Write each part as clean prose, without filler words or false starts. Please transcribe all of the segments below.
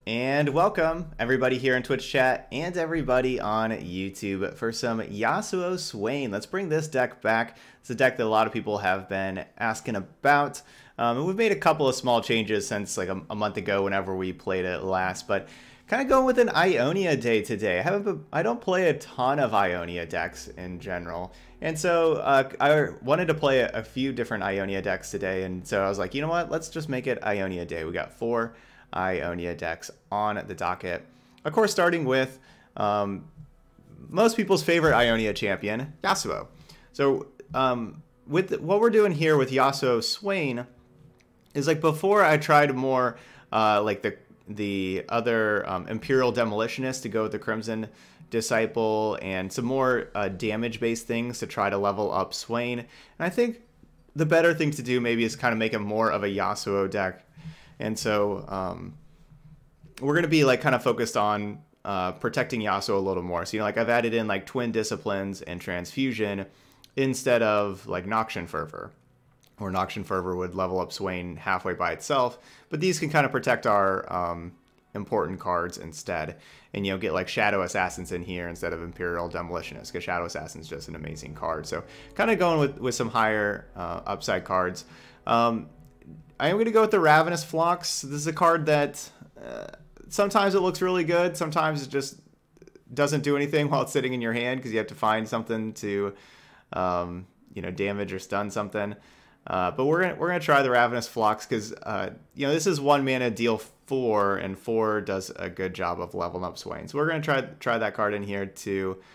And welcome everybody here in Twitch chat and everybody on YouTube for some Yasuo-Swain. Let's bring this deck back. It's a deck that a lot of people have been asking about. And we've made a couple of small changes since like a month ago whenever we played it last, but kind of going with an Ionia day today. I don't play a ton of Ionia decks in general. And so I wanted to play a few different Ionia decks today. And so I was like, you know what, let's just make it Ionia day. We got 4 Ionia decks on the docket. Of course, starting with most people's favorite Ionia champion, Yasuo. So with what we're doing here with Yasuo-Swain is like before I tried more like the other Imperial Demolitionist to go with the Crimson Disciple and some more damage-based things to try to level up Swain. And I think the better thing to do maybe is kind of make him more of a Yasuo deck. And so we're going to be like kind of focused on protecting Yasuo a little more. So, you know, like I've added in like Twin Disciplines and Transfusion instead of like Noxian Fervor. Or Noxian Fervor would level up Swain halfway by itself. But these can kind of protect our important cards instead. And, you know, get like Shadow Assassins in here instead of Imperial Demolitionists. Because Shadow Assassin's just an amazing card. So kind of going with some higher upside cards. I am going to go with the Ravenous Phlox. This is a card that sometimes it looks really good. Sometimes it just doesn't do anything while it's sitting in your hand because you have to find something to, you know, damage or stun something. But we're gonna try the Ravenous Phlox because you know, this is 1 mana, deal 4, and 4 does a good job of leveling up Swain. So we're gonna try that card in here to,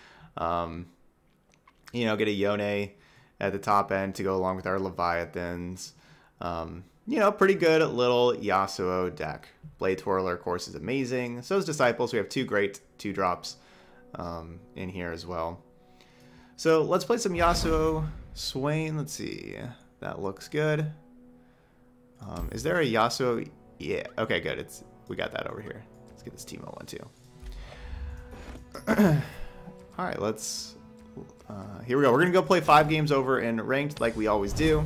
you know, get a Yone at the top end to go along with our Leviathans. You know, pretty good little Yasuo deck. Blade Twirler, of course, is amazing. So is Disciples. We have 2 great 2-drops in here as well. So let's play some Yasuo-Swain. Let's see. That looks good. Is there a Yasuo? Yeah. Okay, good. We got that over here. Let's get this Teemo one too. All right, let's. Here we go. We're gonna go play 5 games over in ranked, like we always do.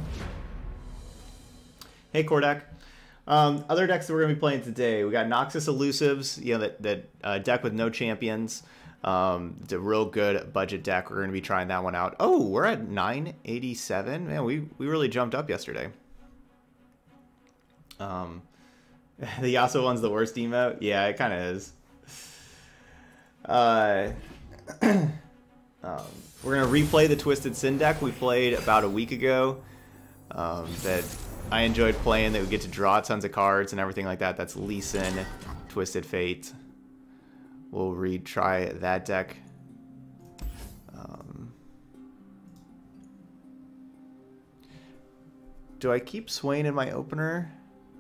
Hey, core deck. Other decks that we're going to be playing today, we got Noxus Elusives, you know, that deck with no champions. It's a real good budget deck. We're going to be trying that one out. Oh, we're at 987. Man, we really jumped up yesterday. The Yasuo one's the worst emote? Yeah, it kind of is. We're going to replay the Twisted Sin deck we played about a week ago. That I enjoyed playing, that we get to draw tons of cards and everything like that. That's Lee Sin, Twisted Fate. We'll retry that deck. Do I keep Swain in my opener?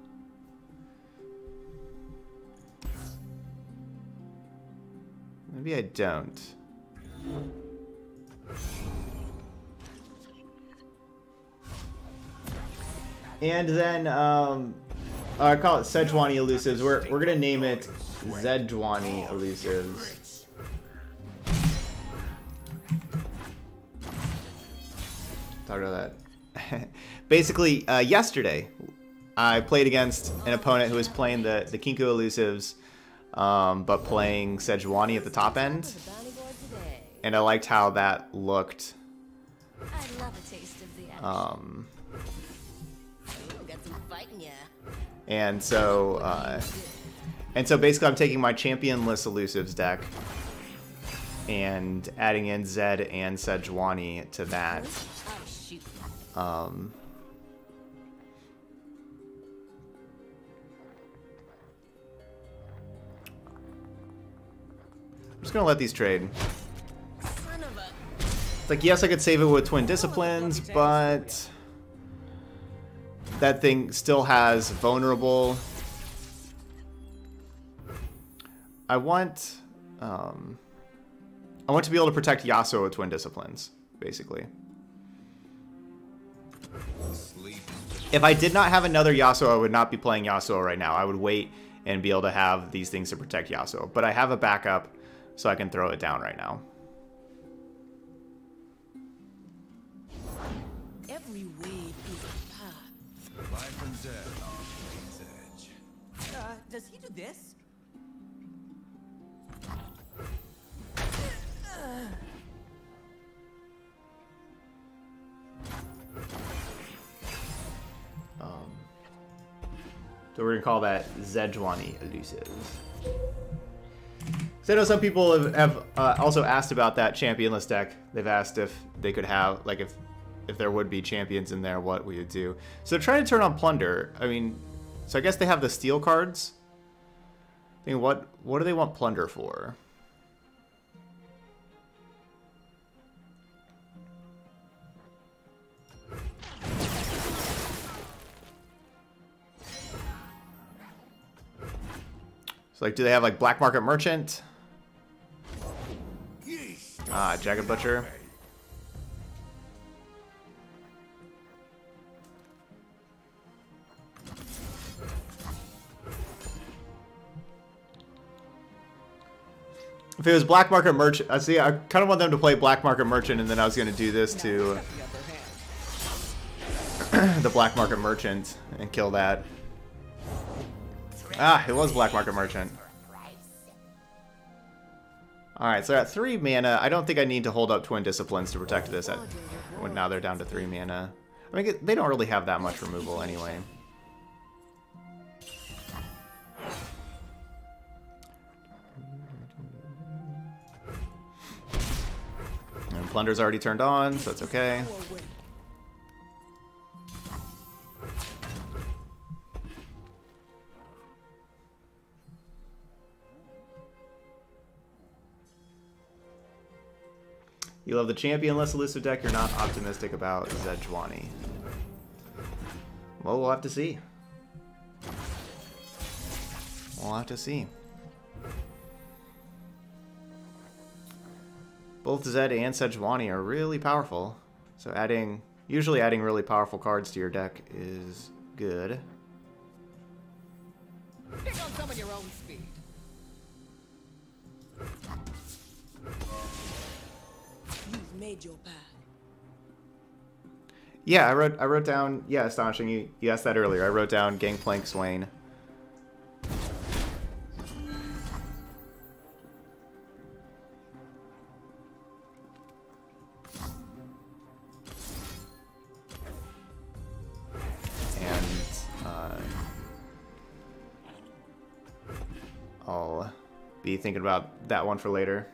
Maybe I don't. And then I call it Sejuani Elusives. We're gonna name it Zedjuani Elusives. Talk about that. Basically, yesterday I played against an opponent who was playing the Kinko Elusives, but playing Sejuani at the top end, and I liked how that looked. I love a taste of the action. And so basically I'm taking my championless Elusives deck and adding in Zed and Sejuani to that. I'm just gonna let these trade. It's like, yes, I could save it with Twin Disciplines, but that thing still has vulnerable. I want to be able to protect Yasuo with Twin Disciplines, basically. If I did not have another Yasuo, I would not be playing Yasuo right now. I would wait and be able to have these things to protect Yasuo. But I have a backup, so I can throw it down right now. Every wave is a path. Life and death on the edge. Does he do this? So we're gonna call that Zedjwani Elusive. So I know some people have also asked about that championless deck. They've asked if they could have, like, if there would be champions in there, what we would do. So trying to turn on Plunder. I mean, so I guess they have the steel cards. I mean, what do they want Plunder for? So, like, do they have, like, Black Market Merchant? Ah, Jagged Butcher. If it was Black Market Merchant, I kind of want them to play Black Market Merchant, and then I was going to do this to the Black Market Merchant and kill that. Ah, it was Black Market Merchant. Alright, so at 3 mana, I don't think I need to hold up Twin Disciplines to protect this when now they're down to 3 mana. I mean, they don't really have that much removal anyway. And Plunder's already turned on, so it's okay. You love the championless elusive deck, you're not optimistic about Zedjwani. Well, we'll have to see. We'll have to see. Both Zed and Zedjwani are really powerful. So usually adding really powerful cards to your deck is good. Pick on some of your own speed. You've made your path. Yeah, I wrote down, yeah, Astonishing, you asked that earlier. I wrote down Gangplank Swain. I'll be thinking about that one for later.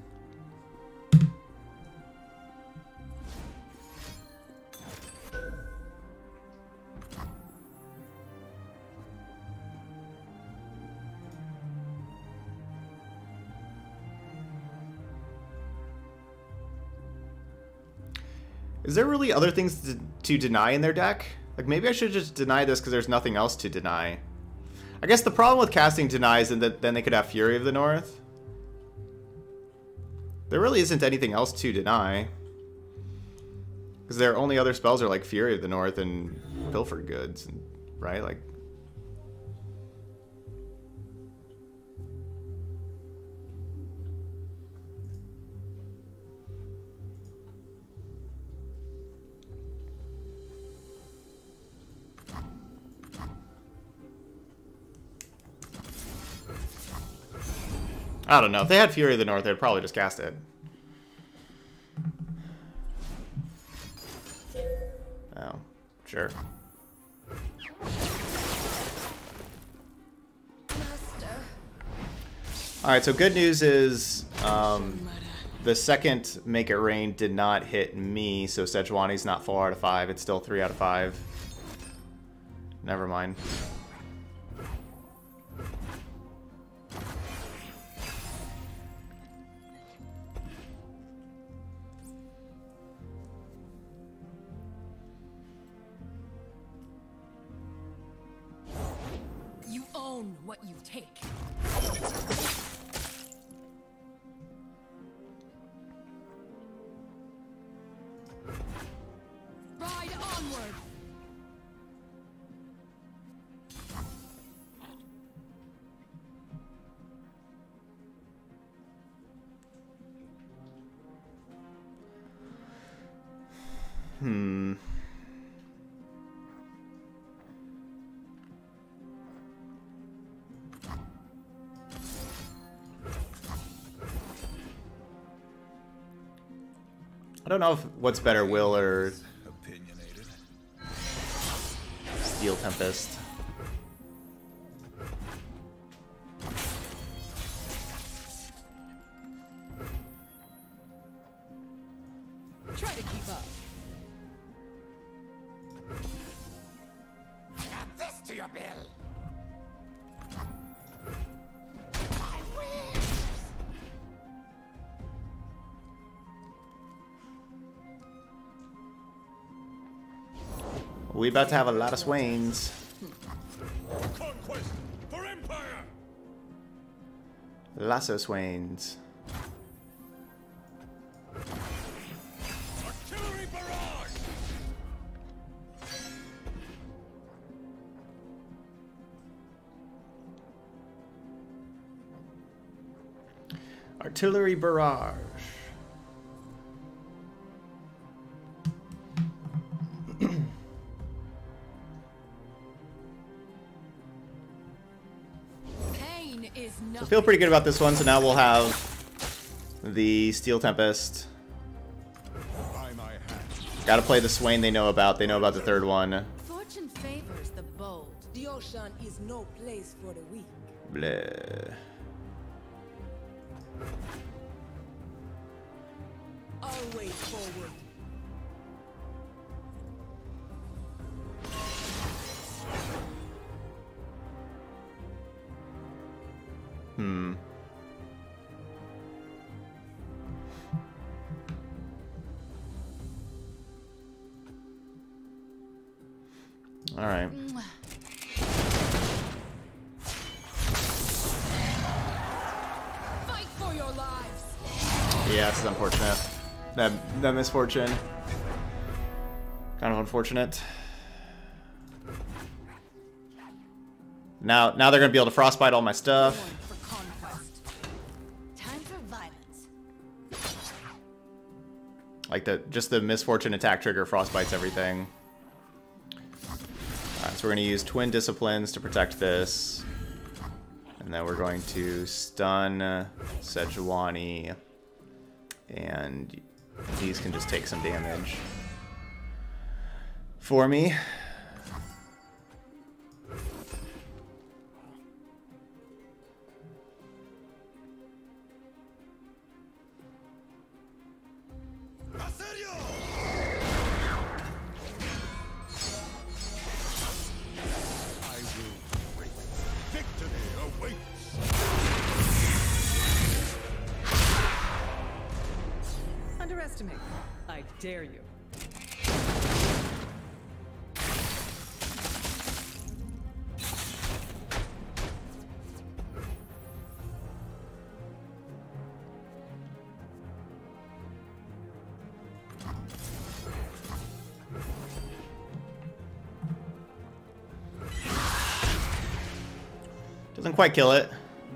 Is there really other things to deny in their deck? Like, maybe I should just deny this because there's nothing else to deny. I guess the problem with casting denies is that then they could have Fury of the North. There really isn't anything else to deny. Because their only other spells are like Fury of the North and Pilfered Goods, right? Like, I don't know. If they had Fury of the North, they'd probably just cast it. Oh, sure. Alright, so good news is the second Make It Rain did not hit me, so Zedjwani's not 4 out of 5. It's still 3 out of 5. Never mind. You own what you take. Ride onward. I don't know if what's better, Will or Steel Tempest. Try to keep up. Add this to your bill. We about to have a lot of Swains. Conquest for Empire. Lasso Swains. Artillery barrage. Artillery barrage. Pain is So not. feel pretty good about this one. So now we'll have the Steel Tempest. By my hand. Got to play the Swain they know about. They know about the third one. Fortune favors the bold. The ocean is no place for the weak. Bleh. Always forward. Hmm. All right. Fight for your lives. Yeah, this is unfortunate. That misfortune. Kind of unfortunate. Now they're gonna be able to frostbite all my stuff. Born for conquest. Time for violence. Like just the misfortune attack trigger frostbites everything. Alright, so we're gonna use Twin Disciplines to protect this. And then we're going to stun Sejuani. And these can just take some damage for me. Underestimate. I dare you. Doesn't quite kill it.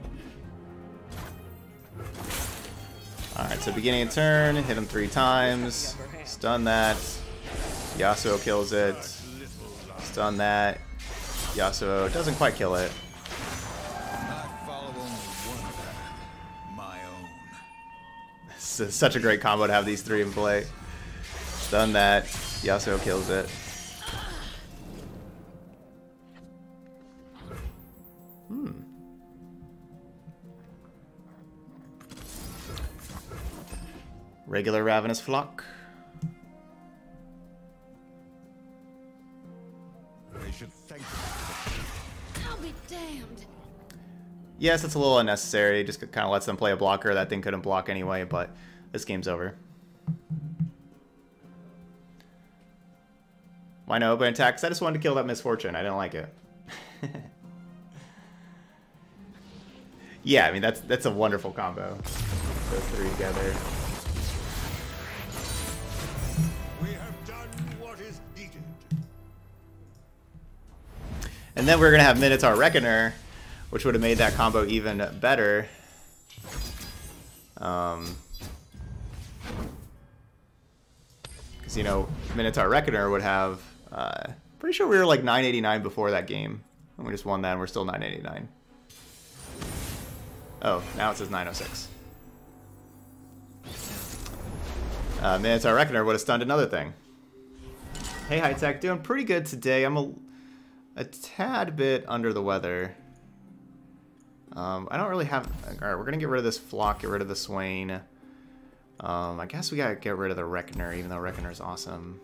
Alright, so beginning of turn, hit him 3 times, stun that, Yasuo kills it, stun that, Yasuo doesn't quite kill it. I follow only one path, my own. This is such a great combo to have these 3 in play. Stun that, Yasuo kills it. Regular Ravenous Flock. They should thank you. I'll be damned. Yes, it's a little unnecessary. Just kind of lets them play a blocker. That thing couldn't block anyway, but this game's over. Why no open attacks? I just wanted to kill that misfortune. I didn't like it. Yeah, I mean that's a wonderful combo. Those 3 together. We have done what is needed. And then we're gonna have Minotaur Reckoner, which would have made that combo even better. Because you know, Minotaur Reckoner would have. Pretty sure we were like 989 before that game, and we just won that, and we're still 989. Oh, now it says 906. Minotaur Reckoner would have stunned another thing. Hey, High Tech, doing pretty good today. I'm a tad bit under the weather. I don't really have... Alright, we're going to get rid of this Flock, get rid of the Swain. I guess we gotta get rid of the Reckoner, even though Reckoner's awesome.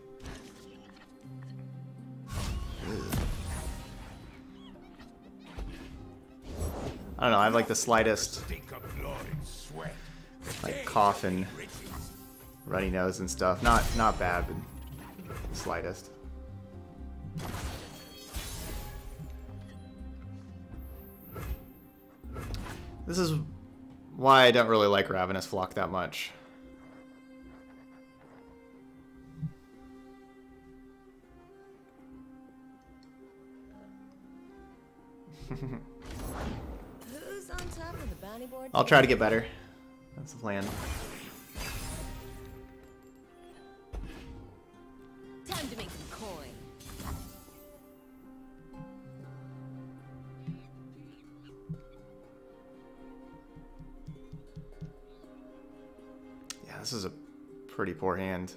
I don't know, I have like the slightest like cough and runny nose and stuff. Not bad, but the slightest. This is why I don't really like Ravenous Flock that much. Who's on top of the bounty board? I'll try to get better. That's the plan. Time to make some coin. Yeah, this is a pretty poor hand.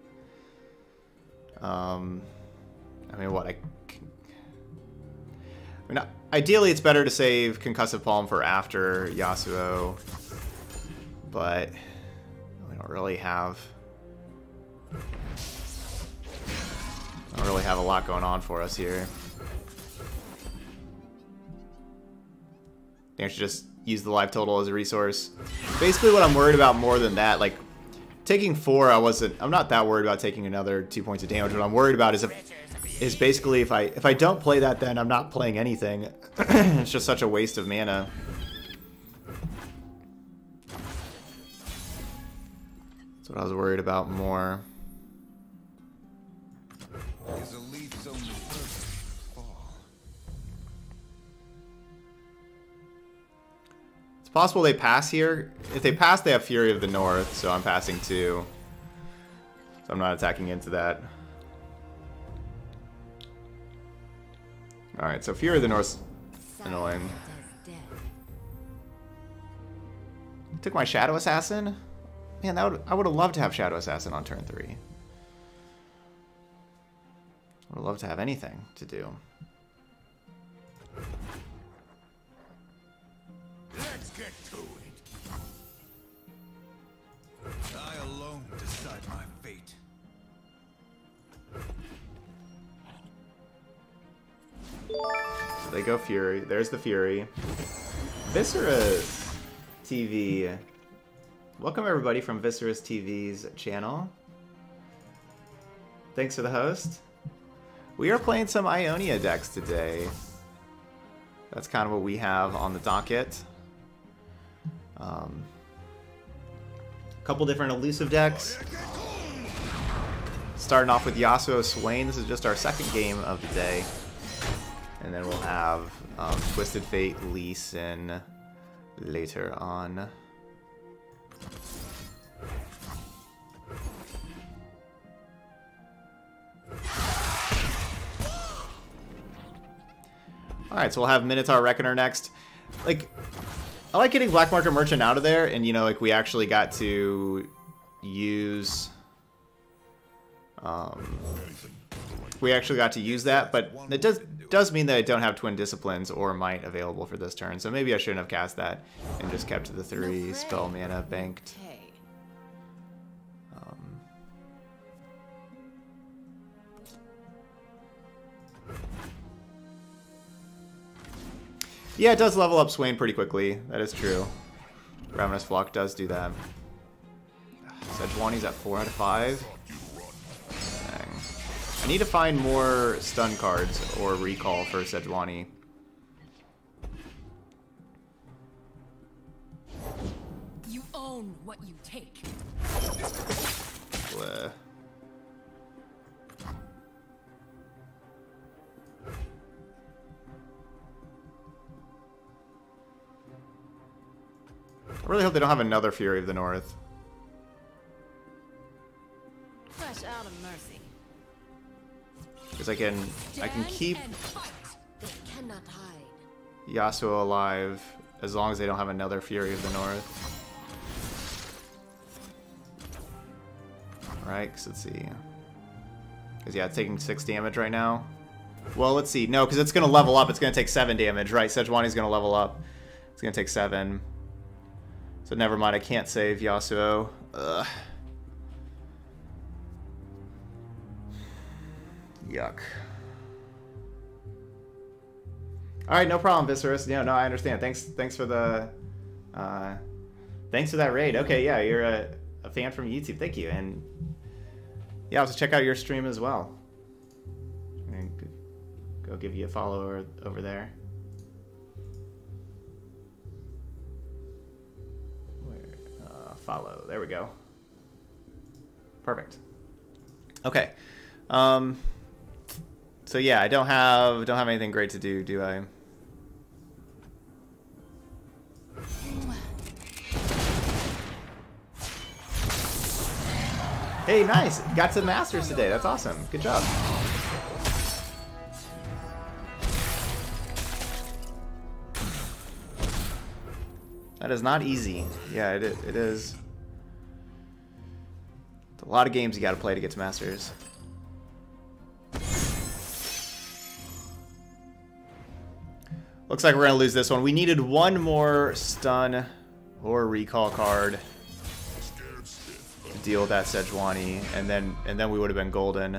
I mean, what? I mean, ideally, it's better to save Concussive Palm for after Yasuo, but we don't really have a lot going on for us here. I think I should just use the life total as a resource. Basically, what I'm worried about more than that, like taking 4, I'm not that worried about taking another 2 points of damage. What I'm worried about is basically if I don't play that, then I'm not playing anything. It's just such a waste of mana. That's what I was worried about more. Is a leaf's only fall. It's possible they pass here. If they pass, they have Fury of the North, so I'm passing 2. So I'm not attacking into that. Alright, so Fury of the North's annoying. Took my Shadow Assassin? Man, I would have loved to have Shadow Assassin on turn 3. I would have loved to have anything to do. Let's get to it. I alone decide my fate. So they go Fury. There's the Fury. Viscera TV. Welcome everybody from Viscera TV's channel. Thanks for the host. We are playing some Ionia decks today. That's kind of what we have on the docket. A couple different elusive decks. Starting off with Yasuo-Swain. This is just our second game of the day. And then we'll have Twisted Fate, Lee Sin later on. Alright, so we'll have Minotaur Reckoner next. Like, I like getting Black Market Merchant out of there, and, you know, like, we actually got to use... we actually got to use that, but it does mean that I don't have Twin Disciplines or Might available for this turn, so maybe I shouldn't have cast that and just kept the 3 spell mana banked. Yeah, it does level up Swain pretty quickly. That is true. Ravenous Flock does do that. Sejuani's at 4 out of 5. Dang. I need to find more stun cards or recall for Sejuani. You own what you take. Bleh. I really hope they don't have another Fury of the North. Fresh out of mercy. Because I can keep They cannot hide. Yasuo alive as long as they don't have another Fury of the North. right? Because let's see. Because yeah, it's taking 6 damage right now. Well, let's see. No, because it's going to level up. It's going to take 7 damage, right? Sejuani's going to level up. It's going to take 7. So never mind. I can't save Yasuo. Ugh. Yuck. All right, no problem, Viserys. No, I understand. Thanks for the, thanks for that raid. Okay, yeah, you're a fan from YouTube. Thank you, and yeah, I'll have to check out your stream as well. And go give you a follow over there. Where? Follow. There we go. Perfect. Okay. So yeah, I don't have anything great to do I? Hey, nice! Got to the Masters today. That's awesome. Good job. That is not easy. Yeah, it is. It's a lot of games you got to play to get to Masters. Looks like we're going to lose this one. We needed one more stun or recall card to deal with that Sejuani, and then we would have been golden.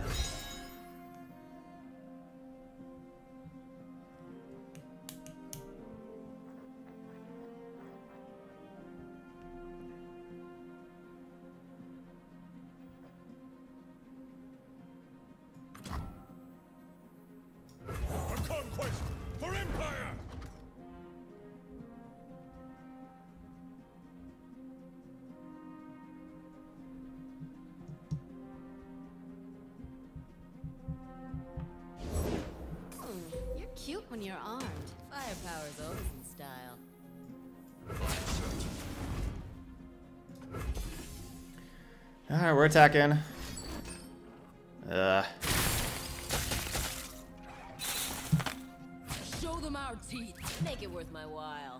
Cute when you're armed. Firepower's always in style. Alright, we're attacking. Show them our teeth. Make it worth my while.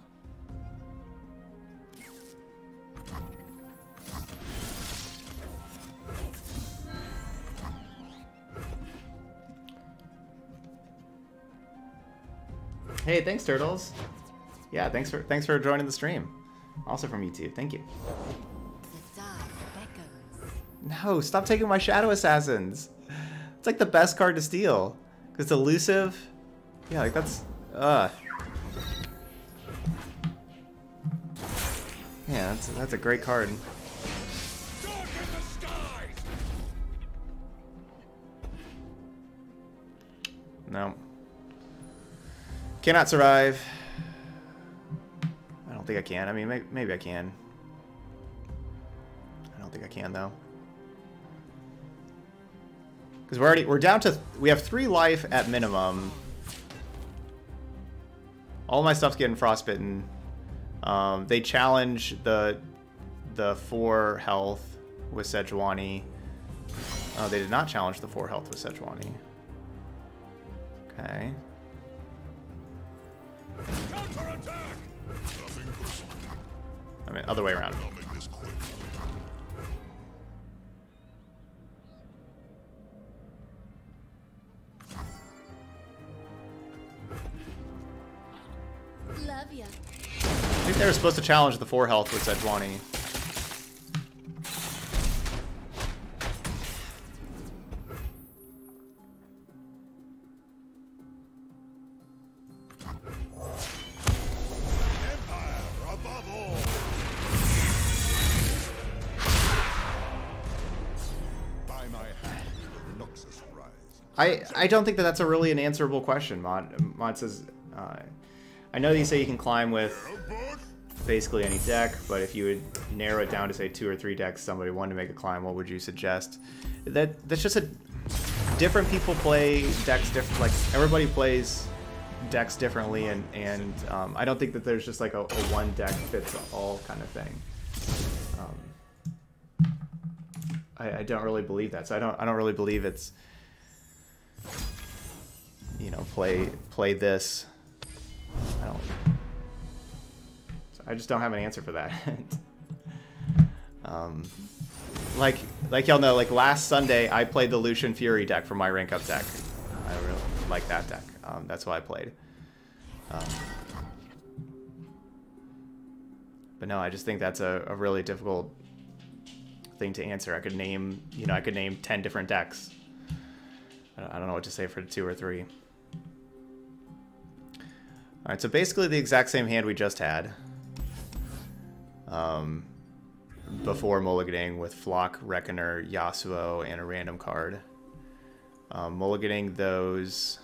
Hey, thanks, Turtles. Yeah, thanks for joining the stream. Also from YouTube. Thank you. The dark beckons. No, stop taking my Shadow Assassins. It's like the best card to steal. Because it's elusive. Yeah, like that's... Yeah, that's a great card. No. Cannot survive. I don't think I can. I mean, maybe I can. I don't think I can, though. Because we're down to... We have 3 life at minimum. All my stuff's getting frostbitten. They challenge the 4 health with Sejuani. They did not challenge the 4 health with Sejuani. Okay. I mean, other way around. Love ya. I think they were supposed to challenge the 4 health with Sejuani. I don't think that that's a really an answerable question, Mod. Mod says, I know that you say you can climb with basically any deck, but if you would narrow it down to say 2 or 3 decks somebody wanted to make a climb, what would you suggest? That's just a... Different people play decks different, like everybody plays decks differently, and I don't think that there's just like a one deck fits all kind of thing. I don't really believe that, so I don't really believe it's, you know, play this. I just don't have an answer for that. like y'all know, like last Sunday I played the Lucian Fury deck for my rank up deck. I really like that deck. That's what I played. But no, I just think that's a really difficult thing to answer. I could name, I could name 10 different decks. I don't know what to say for 2 or 3. All right, so basically the exact same hand we just had. Before mulliganing with Flock, Reckoner, Yasuo, and a random card. Mulliganing those...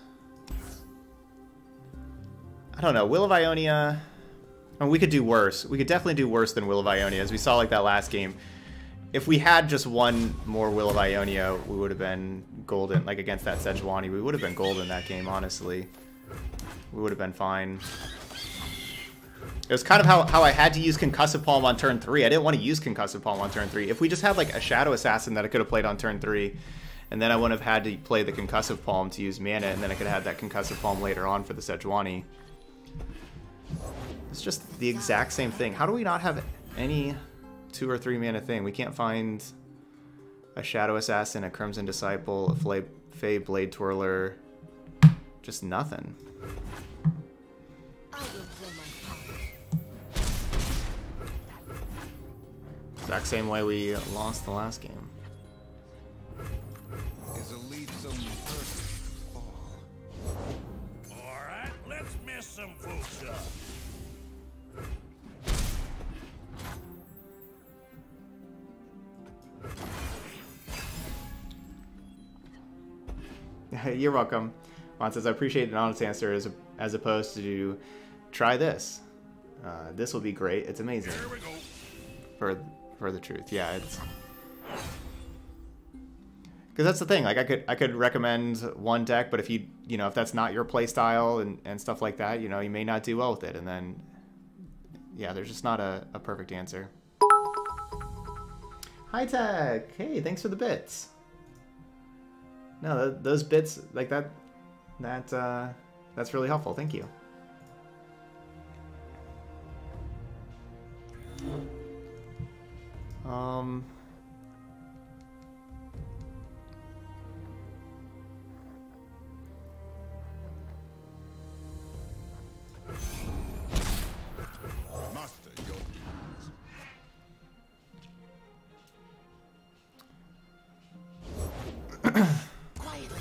I don't know, Will of Ionia... I mean, we could do worse. We could definitely do worse than Will of Ionia, as we saw like that last game. If we had just one more Will of Ionia, we would have been golden. Like against that Sejuani, we would have been golden that game, honestly. We would have been fine. It was kind of how I had to use Concussive Palm on turn 3. I didn't want to use Concussive Palm on turn 3. If we just had like a Shadow Assassin that I could have played on turn 3, and then I wouldn't have had to play the Concussive Palm to use mana, and then I could have had that Concussive Palm later on for the Sejuani. It's just the exact same thing. How do we not have any 2 or 3 mana thing? We can't find a Shadow Assassin, a Crimson Disciple, a Fey Blade Twirler. Just nothing. Exact same way we lost the last game. Is a lead so perfect fall? Alright, let's mess some folks up. You're welcome. Juan says, I appreciate an honest answer as opposed to try this. This will be great. It's amazing. Here we go. For the truth. Yeah, it's... Because that's the thing. Like, I could recommend one deck, but if if that's not your play style and stuff like that, you may not do well with it. And then, yeah, there's just not a perfect answer. Hi, Tech. Hey, thanks for the bits. No, those bits, like that's really helpful. Thank you. Master your plans. Quietly.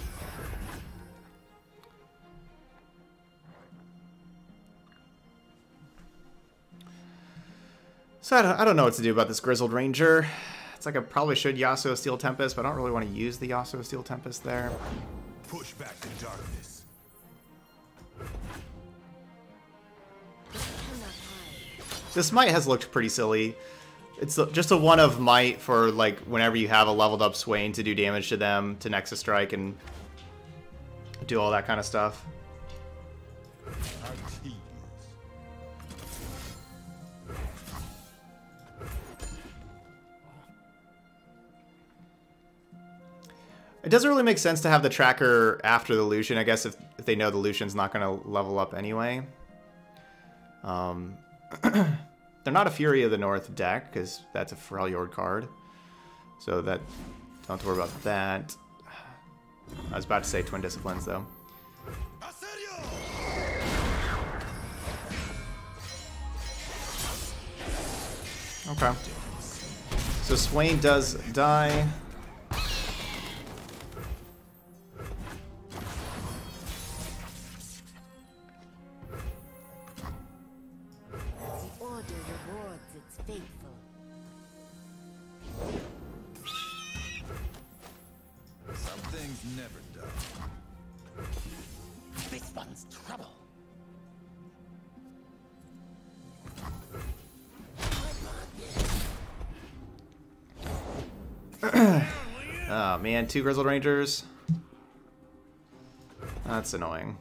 So I don't know what to do about this Grizzled Ranger. It's like I probably should Yasuo Steel Tempest, but I don't really want to use the Yasuo Steel Tempest there. Push back the darkness. This Might has looked pretty silly. It's just a 1 of Might for like whenever you have a leveled up Swain to do damage to them, to Nexus Strike and do all that kind of stuff. It doesn't really make sense to have the tracker after the Lucian, I guess, if they know the Lucian's not going to level up anyway. They're not a Fury of the North deck, because that's a Freljord card. So that, don't have to worry about that. I was about to say Twin Disciplines, though. Okay. So Swain does die. Oh man, 2 Grizzled Rangers. That's annoying.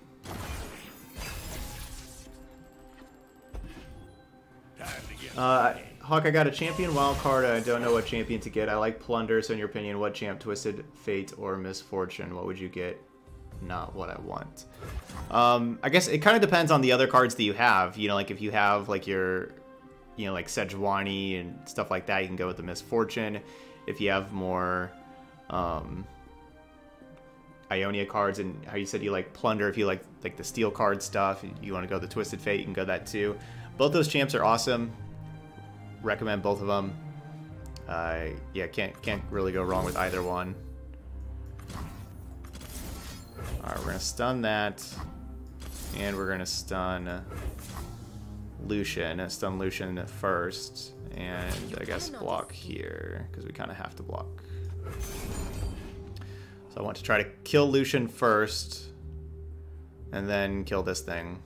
Hawk, I got a champion wild card. I don't know what champion to get. I like Plunder, so in your opinion, what champ? Twisted Fate or Misfortune? What would you get? Not what I want. I guess it kind of depends on the other cards that you have. Like if you have like your, like Sejuani and stuff like that, you can go with the Misfortune. if you have more Ionia cards, and how you said you like Plunder, if you like the steel card stuff, you want to go the Twisted Fate, you can go that too. Both those champs are awesome. Recommend both of them. Yeah, can't really go wrong with either one. Alright, we're gonna stun that, and we're gonna stun Lucian. Stun Lucian first, and I guess block here, because we kind of have to block. So I want to try to kill Lucian first, and then kill this thing.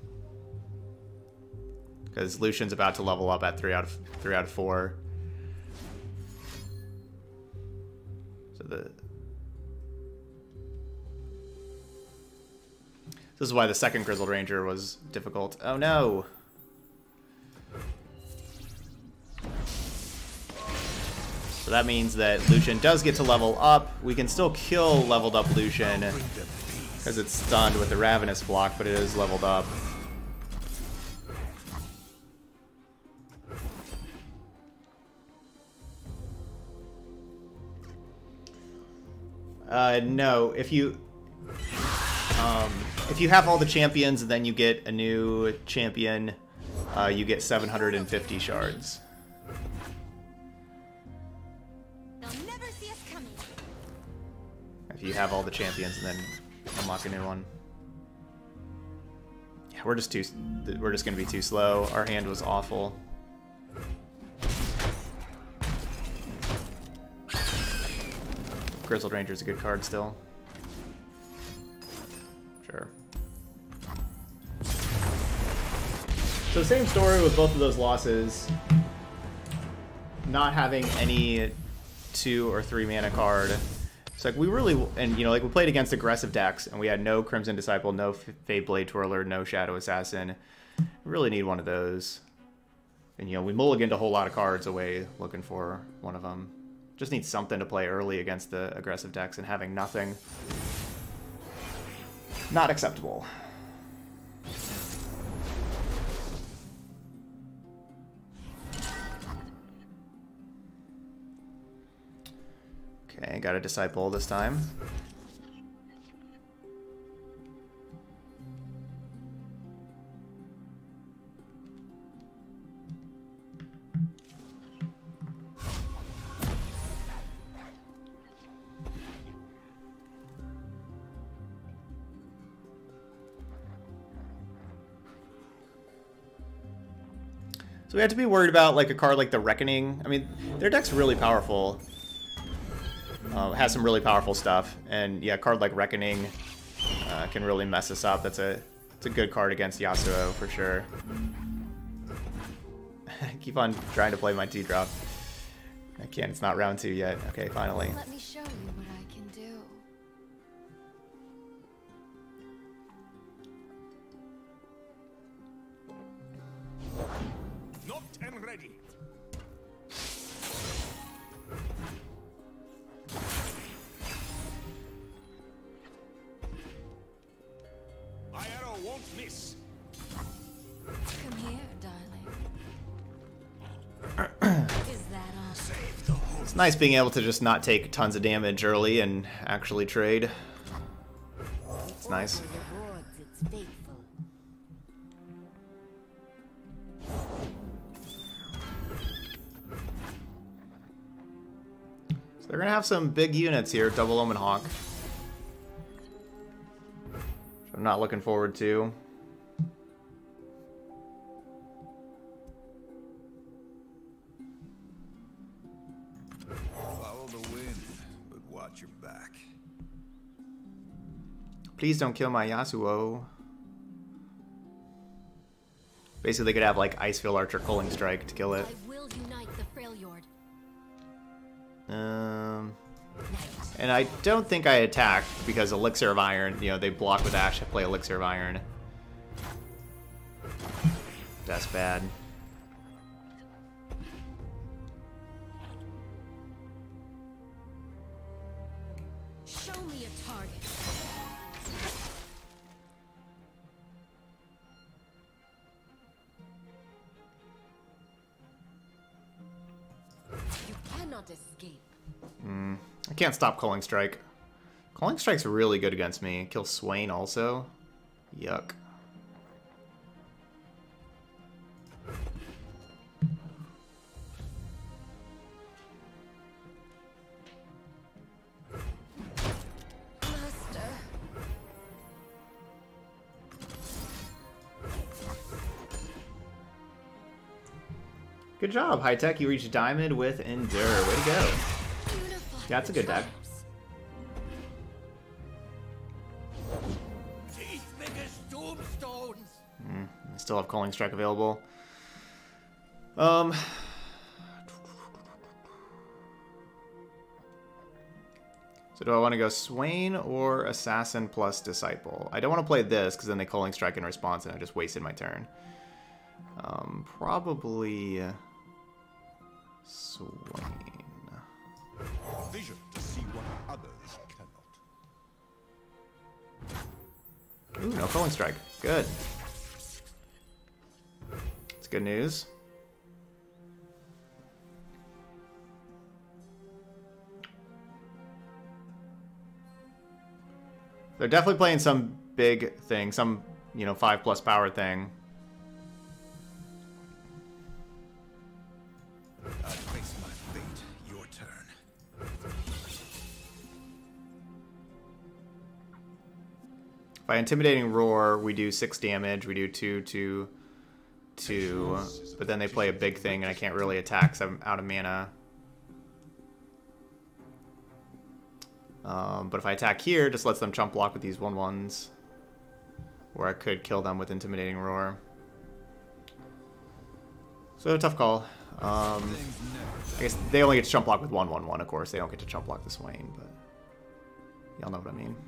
Because Lucian's about to level up at 3 out of 4. So this is why the second Grizzled Ranger was difficult. Oh no! So that means that Lucian does get to level up. We can still kill leveled up Lucian because it's stunned with the Ravenous block, but it is leveled up. No, if you have all the champions and then you get a new champion, you get 750 shards. They'll never see us coming. If you have all the champions and then unlock a new one. Yeah, we're just gonna be too slow. Our hand was awful. Grizzled Ranger's a good card still. Sure. So same story with both of those losses. Not having any 2 or 3 mana card. So like we really, and you know, like we played against aggressive decks and we had no Crimson Disciple, no Fade Blade Twirler, no Shadow Assassin. We really need one of those. And you know, we mulliganed a whole lot of cards away looking for one of them. Just need something to play early against the aggressive decks, and having nothing, not acceptable. Okay, got a Disciple this time. So we have to be worried about like a card like the Reckoning. I mean, their deck's really powerful. Has some really powerful stuff, and yeah, a card like Reckoning can really mess us up. It's a good card against Yasuo for sure. Keep on trying to play my 2-drop. I can't. It's not round 2 yet. Okay, finally. Let me show you what I can do. Knocked and ready. My arrow won't miss. Come here, darling. Is that all? Save the whole. It's nice being able to just not take tons of damage early and actually trade. It's nice. Rewards its faithful. So they're gonna have some big units here, double Omen Hawk. Which I'm not looking forward to. Follow the wind, but watch your back. Please don't kill my Yasuo. Basically, they could have like Icefield Archer Culling Strike to kill it. I will unite the Freljord. And I don't think I attacked because Elixir of Iron, you know, they block with Ash, I play Elixir of Iron. That's bad. Show me a target. You cannot escape. I can't stop Calling Strike. Calling Strike's really good against me. Kill Swain also. Yuck. Master. Good job, High Tech. You reached Diamond with Endure. Way to go. Unify Yeah, it's a the good deck. tribes. Teeth big as tombstones. I still have Calling Strike available. So do I want to go Swain or Assassin plus Disciple? I don't want to play this because then they Calling Strike in response and I just wasted my turn. Probably Swain. Vision to see what others cannot. Ooh, no Calling Strike. Good. It's good news. They're definitely playing some big thing, some, 5+ power thing. I face my fate. Your turn. By Intimidating Roar, we do 6 damage. We do 2, 2, 2. But then they play a big thing, and I can't really attack because I'm out of mana. But if I attack here, it just lets them chump block with these 1/1s. Or I could kill them with Intimidating Roar. So, tough call. I guess they only get to chump block with 1/1/1, of course. They don't get to chump block the Swain, but y'all know what I mean.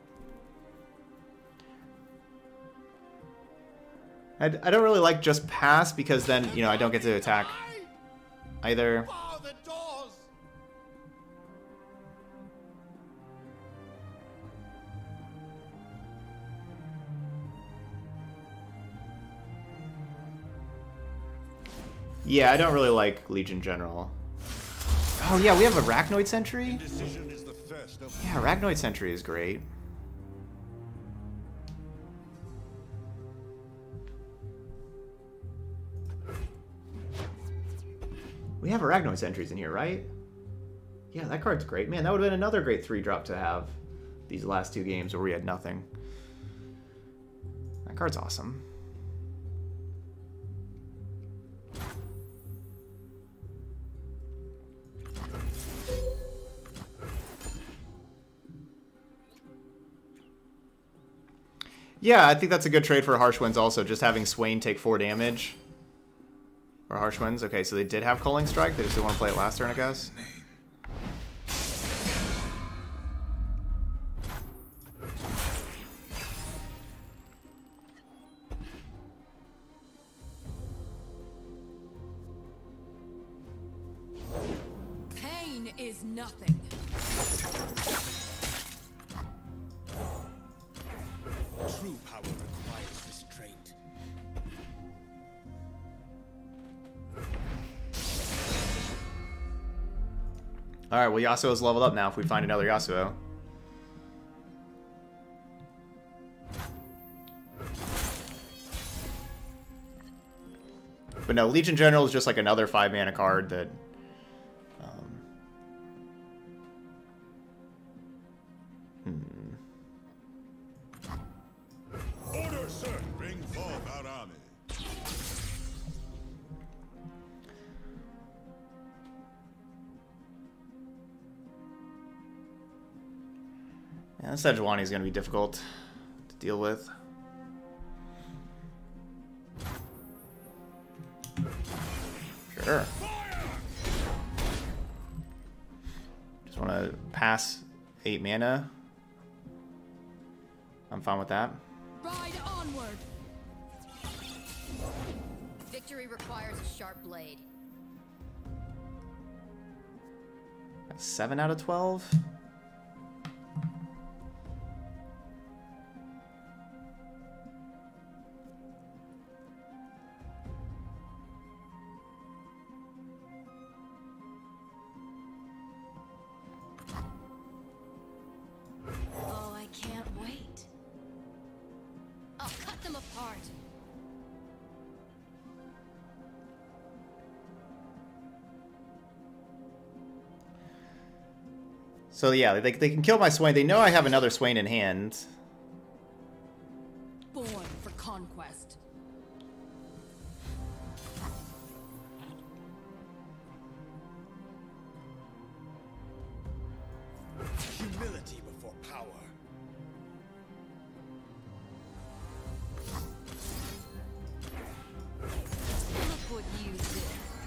I don't really like just pass because then, I don't get to attack either. Bar the doors. Yeah, I don't really like Legion General. Oh yeah, we have Arachnoid Sentry? Decision is the first of Yeah, Arachnoid Sentry is great. We have Arachnoid Sentries in here, right? Yeah, that card's great. Man, that would have been another great 3-drop to have these last 2 games where we had nothing. That card's awesome. Yeah, I think that's a good trade for Harsh Winds also, just having Swain take 4 damage. Or Harsh Winds. Okay, so they did have Calling Strike. They just didn't want to play it last turn, I guess. Pain is nothing. true power requires restraint. Alright, well Yasuo's leveled up now if we find another Yasuo. But no, Legion General is just like another 5-mana card that... Order, sir! Bring forth our army. Yeah, this Sejuani is going to be difficult to deal with. Sure. Just want to pass 8 mana. I'm fine with that. Ride onward. Victory requires a sharp blade. 7 out of 12? So yeah, they can kill my Swain. They know I have another Swain in hand. Born for conquest. Humility before power. Look what you did.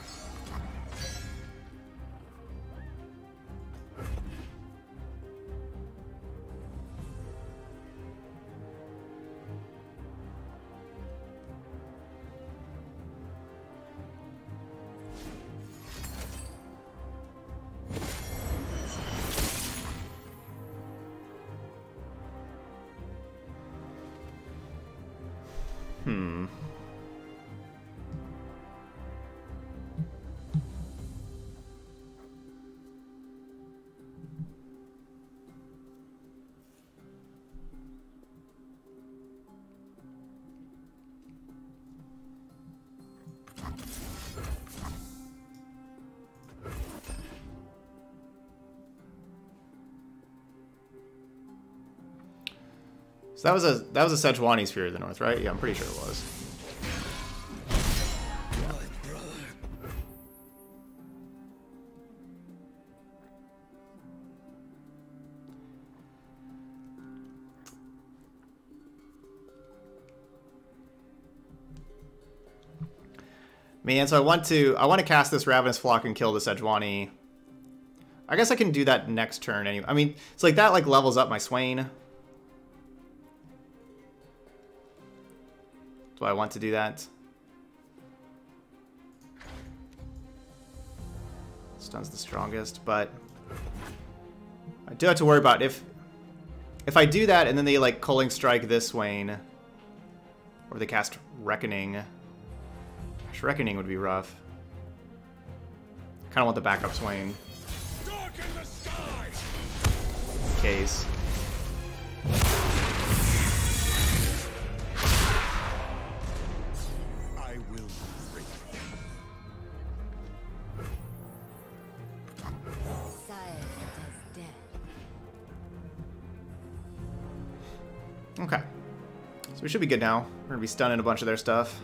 So that was a Sejuani Sphere of the North, right? Yeah, I'm pretty sure it was. Man, so I want to cast this Ravenous Flock and kill the Sejuani. I guess I can do that next turn anyway. I mean, it's like that like levels up my Swain. Do I want to do that? Stun's the strongest, but I do have to worry about if I do that and then they like Culling Strike this Swain, or they cast Reckoning. Gosh, Reckoning would be rough. Kind of want the backup Swain. Darken the sky! In case. I will break. Sire is dead. Okay. So we should be good now. We're gonna be stunning a bunch of their stuff.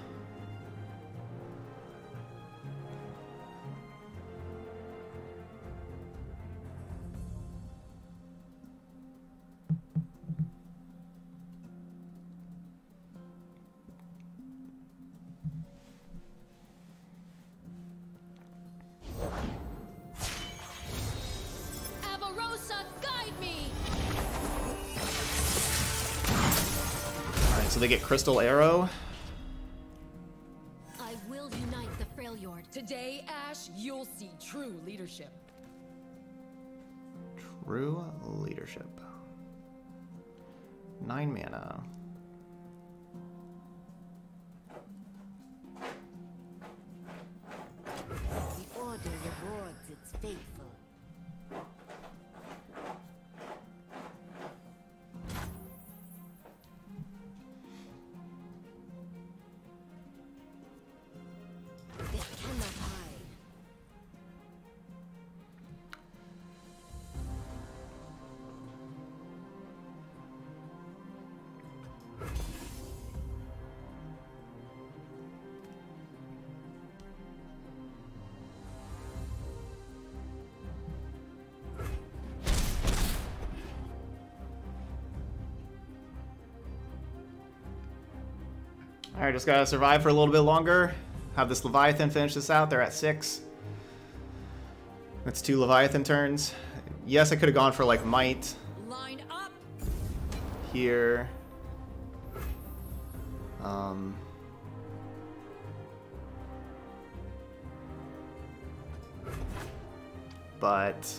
Avarosa, guide me. Alright, so they get Crystal Arrow. I will unite the Freljord. Today, Ash, you'll see true leadership. True Leadership. 9 mana. The Order rewards its faithful. They cannot hide. Alright, just gotta survive for a little bit longer. Have this Leviathan finish this out. They're at 6. That's 2 Leviathan turns. Yes, I could have gone for like Might Line up. here. But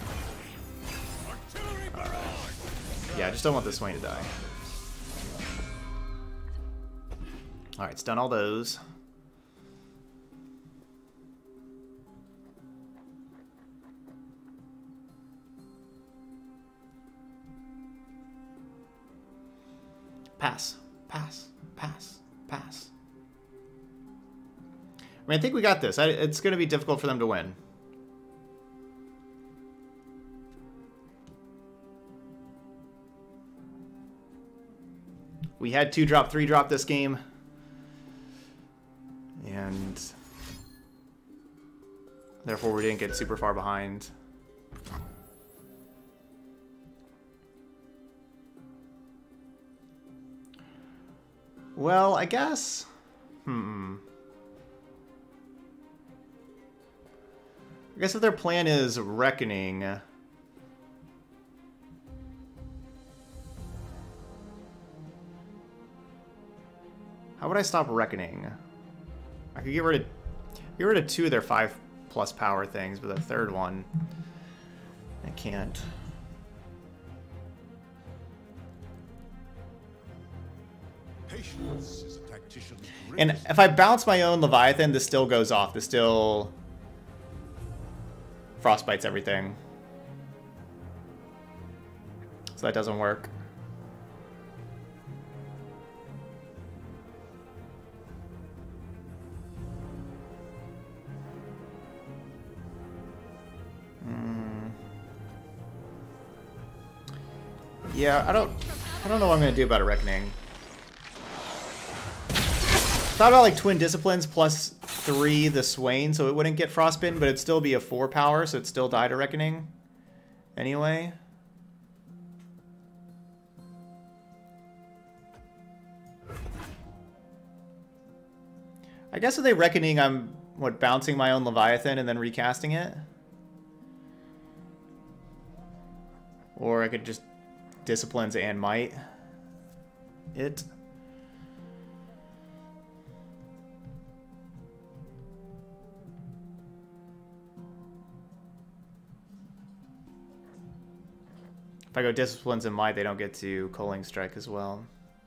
yeah, I just don't want this Swain to die. Alright, stun all those. Pass, pass, pass, pass. I mean, I think we got this. It's going to be difficult for them to win. We had 2-drop, 3-drop this game. And therefore we didn't get super far behind. Well, I guess... I guess if their plan is Reckoning... How would I stop Reckoning? I could get rid of 2 of their 5+ power things, but the third one... I can't. Patience is a tactician's And greatest. if I bounce my own Leviathan, this still goes off. This still frostbites everything. So that doesn't work. Yeah, I don't know what I'm gonna do about a Reckoning. Thought about like Twin Disciplines plus 3 the Swain, so it wouldn't get Frostbitten, but it'd still be a 4 power, so it'd still die to Reckoning. Anyway. I guess with a Reckoning, I'm, what, bouncing my own Leviathan and then recasting it? Or I could just Disciplines and Might it. If I go Disciplines and Might, they don't get to Culling Strike as well.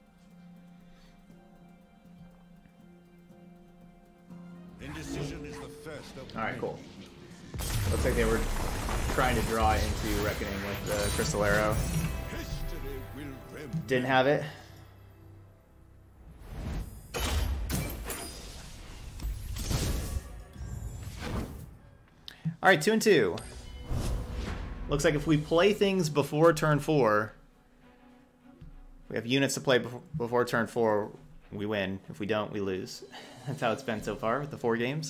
Indecision is the first of Alright, cool. Looks like they were trying to draw into Reckoning with the Crystal Arrow. history will remember. Didn't have it. Alright, 2 and 2. Looks like if we play things before turn 4, we have units to play before turn 4, we win. If we don't, we lose. That's how it's been so far with the 4 games.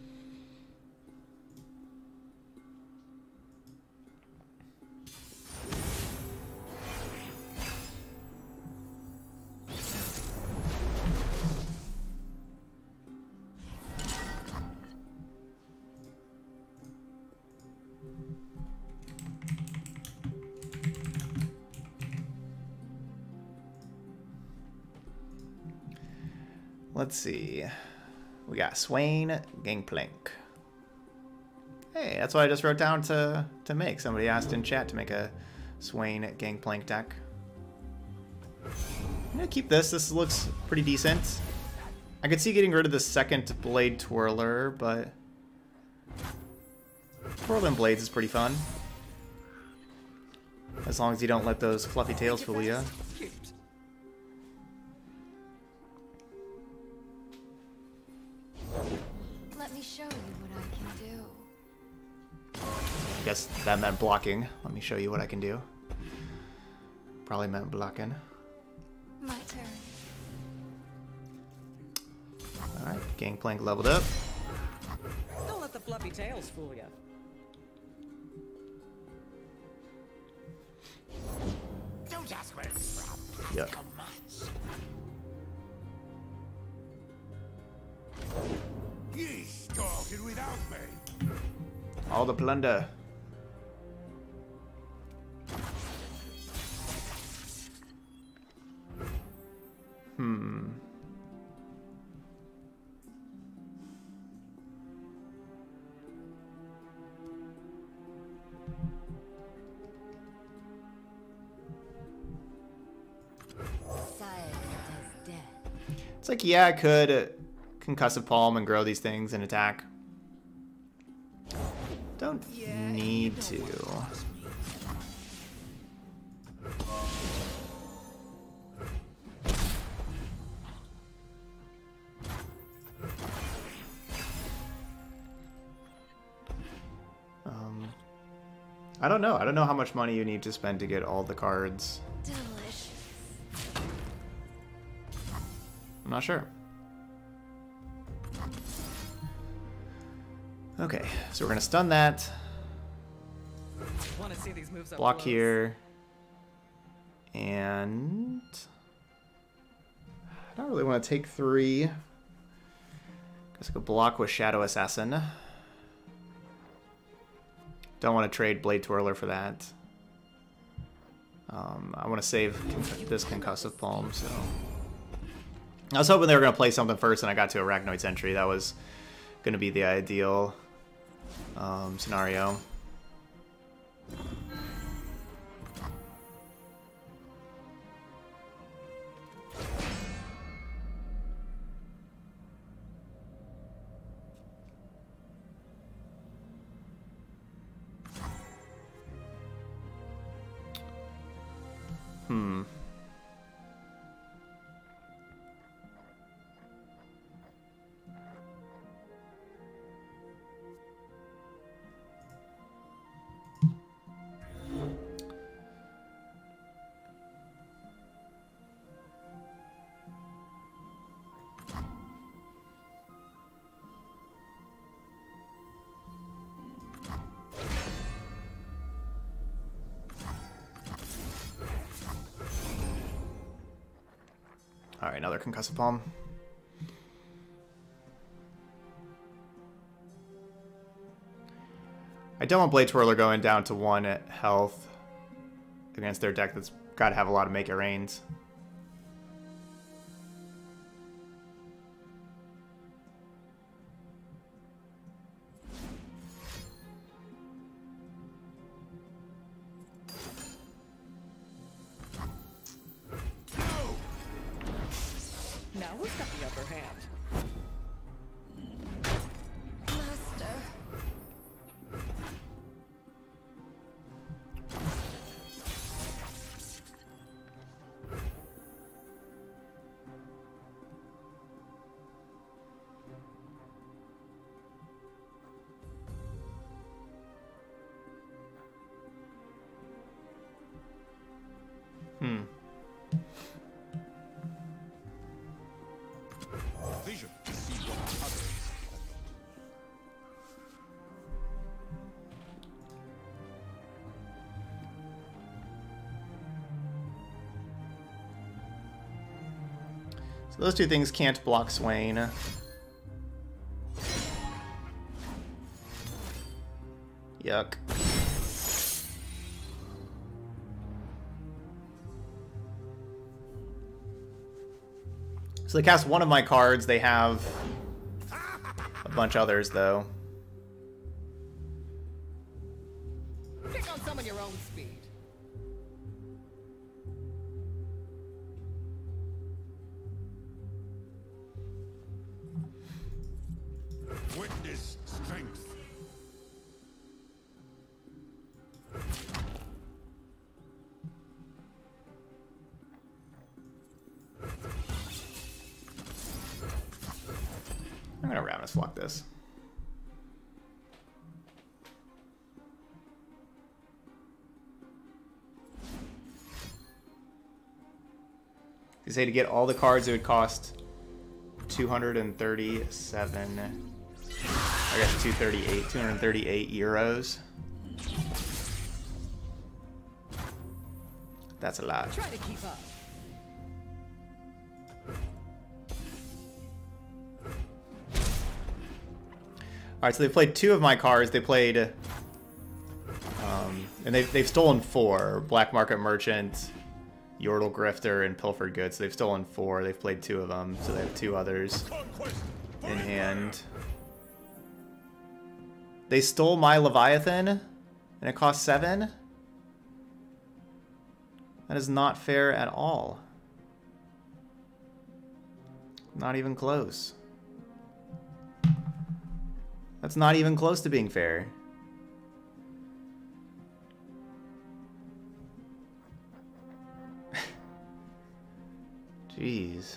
Let's see. We got Swain, Gangplank. Hey, that's what I just wrote down to make. Somebody asked in chat to make a Swain Gangplank deck. I'm gonna keep this. This looks pretty decent. I could see getting rid of the second Blade Twirler, but Twirling Blades is pretty fun. As long as you don't let those fluffy tails fool you. Let me show you what I can do. I guess that meant blocking. Let me show you what I can do. Probably meant blocking. My turn. Alright, Gangplank leveled up. Don't let the fluffy tails fool you. Don't ask where it's from. Yep. Commands. Ye started without me. All the plunder. It's like, yeah, I could Concussive Palm and grow these things and attack. Don't need to. I don't know. I don't know how much money you need to spend to get all the cards. Delicious. not sure. Okay, so we're gonna stun that. Want to see these moves up Block close? here. And I don't really want to take 3. Guess I could block with Shadow Assassin. Don't want to trade Blade Twirler for that. I want to save this Concussive Palm, so... I was hoping they were going to play something first and I got to Arachnoid Sentry. That was going to be the ideal scenario. Alright, another Concussive Palm. I don't want Blade Twirler going down to 1 health against their deck that's got to have a lot of Make It Rains. Now who's got the upper hand? Master. Vision to see what others. So those two things can't block Swain. Yuck. So they cast one of my cards. They have a bunch others, though. Pick on some of your own speed. Witness strength. I'm gonna Ravenous Flock this. You say to get all the cards, it would cost 237. I guess 238 euros. That's a lot. Try to keep up. Alright, so they played 2 of my cards. They played... and they've stolen 4. Black Market Merchant, Yordle Grifter, and Pilfered Goods. So they've stolen 4. They've played 2 of them, so they have 2 others in hand. They stole my Leviathan, and it cost 7? That is not fair at all. Not even close. That's not even close to being fair. Jeez.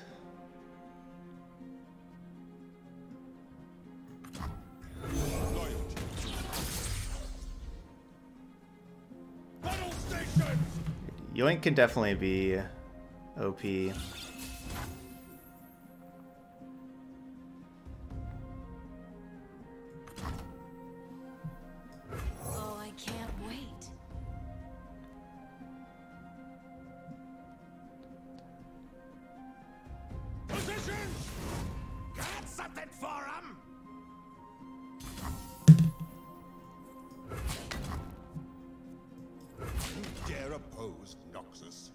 Battle station. Yoink can definitely be OP. Noxus.